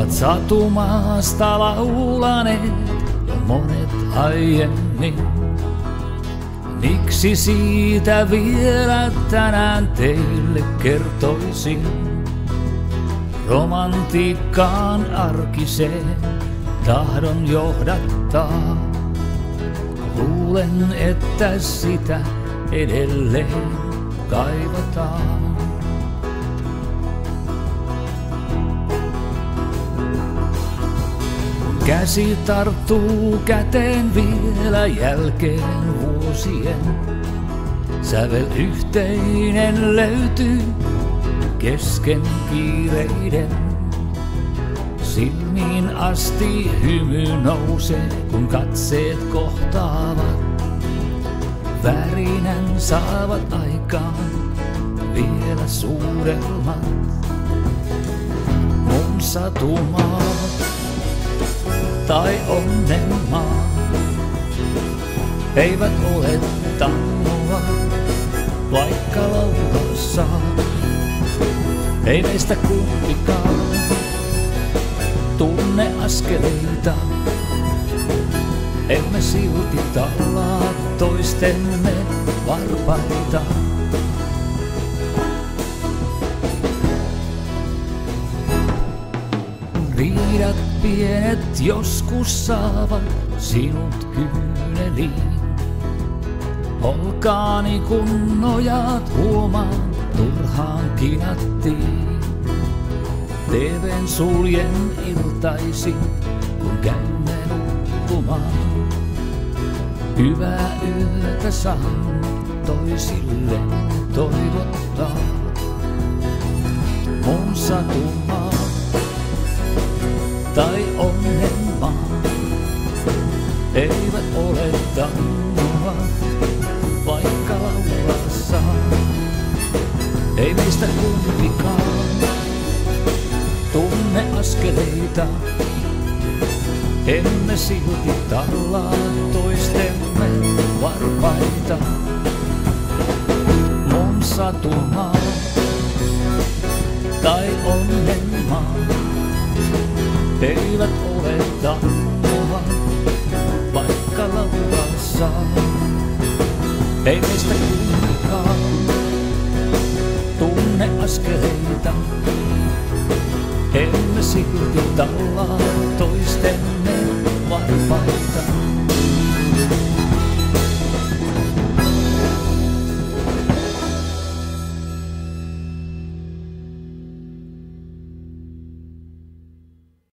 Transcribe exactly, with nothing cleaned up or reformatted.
Ovat satumasta laulaneet jo monet aiemmin. Miksi siitä vielä tänään teille kertoisin? Romantiikkaan arkiseen tahdon johdattaa. Luulen, että sitä edelleen kaivataan. Kun käsi tarttuu käteen vielä jälkeen vuosien, sävel yhteinen löytyy kesken kiireiden. Silmiin asti hymy nousee, kun katseet kohtaavat. Värinän saavat aikaan vielä suuremmat. Mun satumaa tai onnenmaa eivät ole tangoa, vaikka laulaa saa. Ei meistä kumpikaan tunne askeleita, emme silti tallaa toistemme varpaita. Riidat pienet joskus saavat sinut kyyneliin. Olkaani kun nojat huomaan, turhaan kinattiin. T V:n suljen iltaisin, kun käymme nukkumaan. Hyvää yötä saan toisille toivottaa. Mun satumaa tai onnenmaa eivät ole tangoa, vaikka laulaa saa. Ei meistä kumpikaan tunne askeleita, emme silti tallaa toistemme varpaita. Mun satumaa tai onnenmaa eivät ole tangoa, vaikka laulaa saa. Ei meistä kumpikaan tunne askeleita, emme silti tallaa toistemme varpaita.